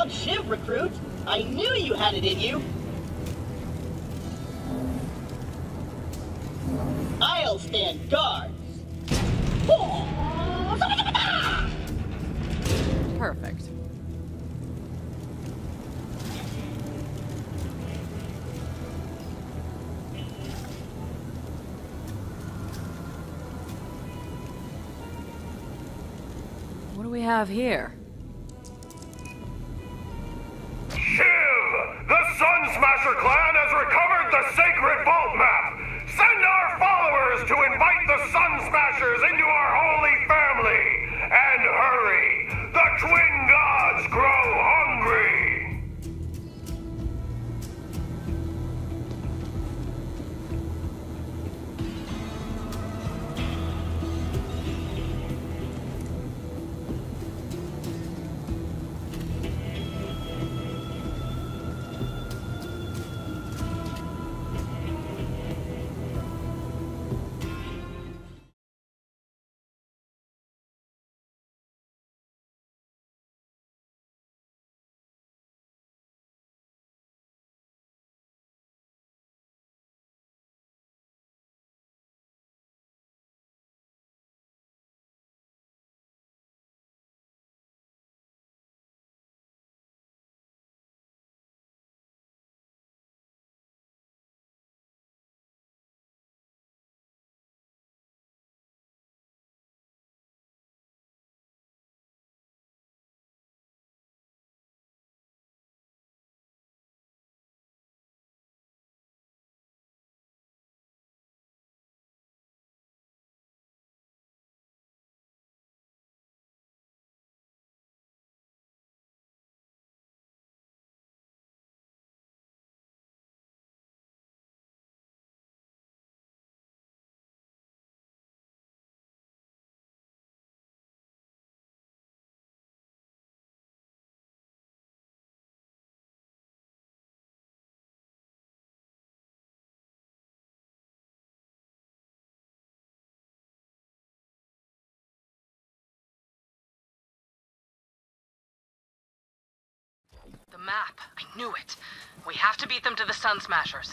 on, Shiv, recruit! I knew you had it in you! I'll stand guard! Perfect. What do we have here? Shiv! The Sun Smasher clan has recovered the sacred vault map! Send our followers to invite the Sun Smashers into our holy family! And hurry! The twin gods grow hungry! The map. I knew it. We have to beat them to the Sun Smashers.